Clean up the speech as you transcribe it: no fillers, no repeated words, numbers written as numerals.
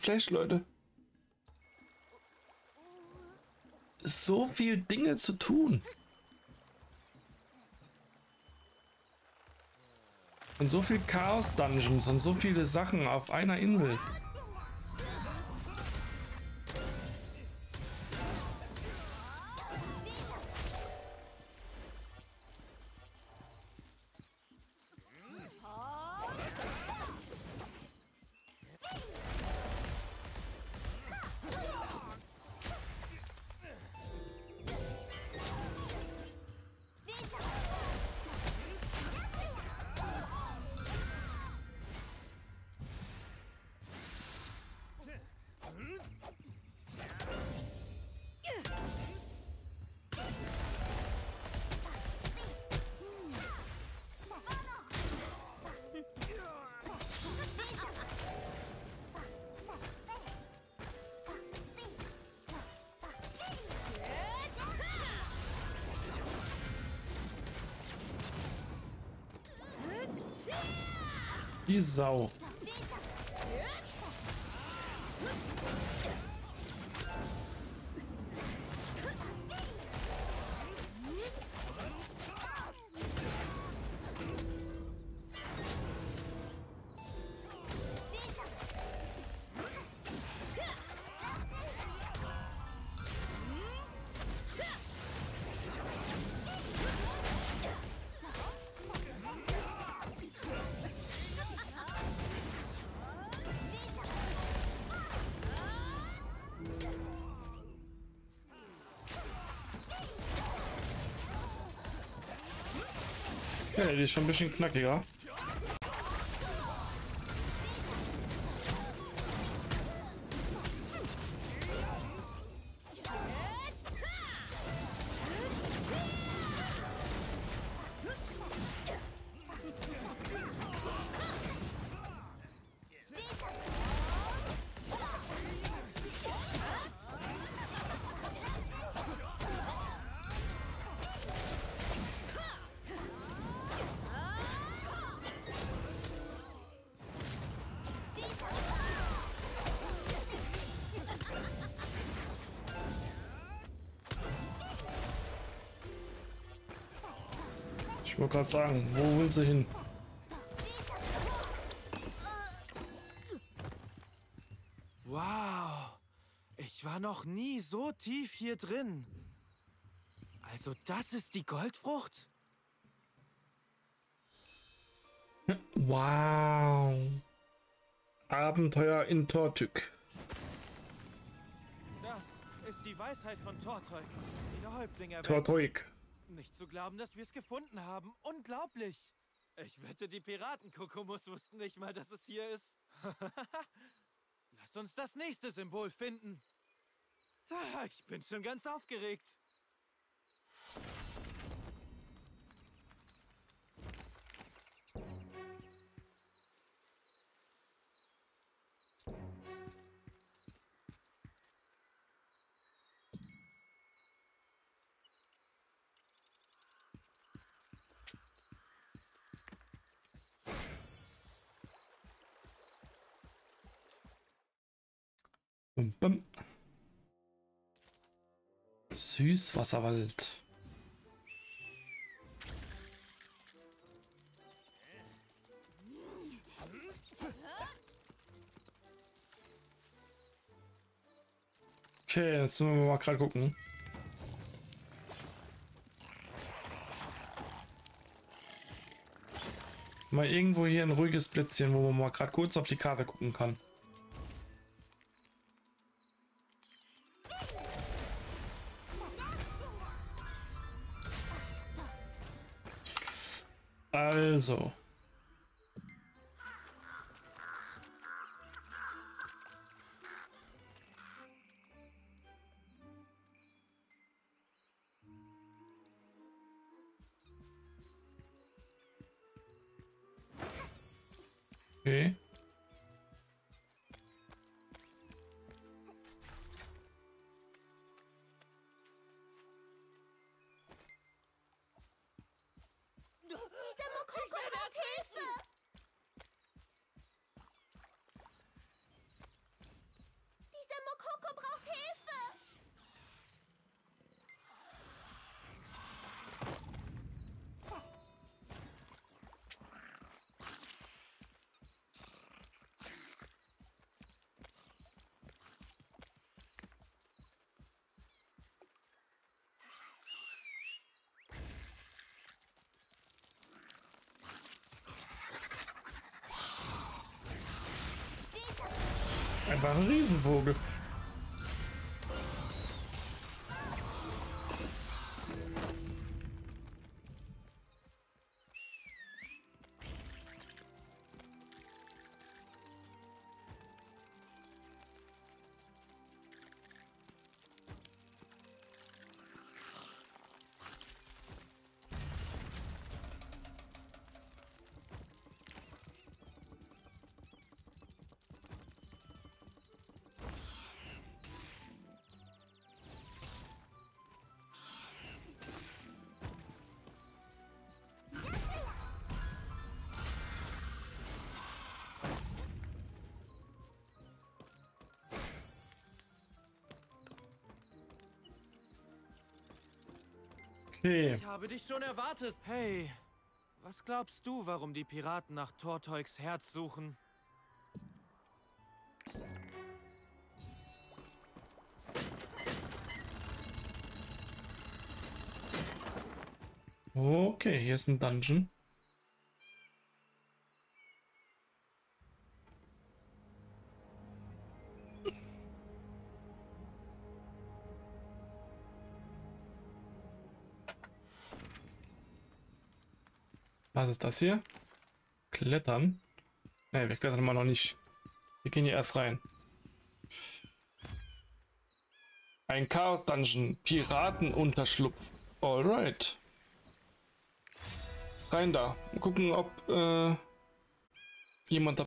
Flash, Leute. So viel Dinge zu tun. Und so viel Chaos-Dungeons und so viele Sachen auf einer Insel. Die Sau. Ja, die ist schon ein bisschen knackiger. Ich wollte gerade sagen, wo will sie hin? Wow, ich war noch nie so tief hier drin. Also das ist die Goldfrucht? Wow. Abenteuer in Tortück. Das ist die Weisheit von Torteuk, die der Häuptling erwähnt. Tortück. Nicht zu glauben, dass wir es gefunden haben. Unglaublich. Ich wette, die Piraten-Kokomus wussten nicht mal, dass es hier ist. Lass uns das nächste Symbol finden. Ich bin schon ganz aufgeregt. Bum, bum. Süßwasserwald. Okay, jetzt müssen wir mal gerade gucken. Mal irgendwo hier ein ruhiges Plätzchen, wo man mal gerade kurz auf die Karte gucken kann. Also. Okay. Dieser Mokoko braucht Hilfe! Einfach ein Riesenvogel. Okay. Ich habe dich schon erwartet. Hey, was glaubst du, warum die Piraten nach Torteugs Herz suchen? Okay, hier ist ein Dungeon. Was ist das hier? Klettern? Ne, wir klettern mal noch nicht. Wir gehen hier erst rein. Ein Chaos-Dungeon. Piratenunterschlupf. Alright. Rein da. Mal gucken, ob jemand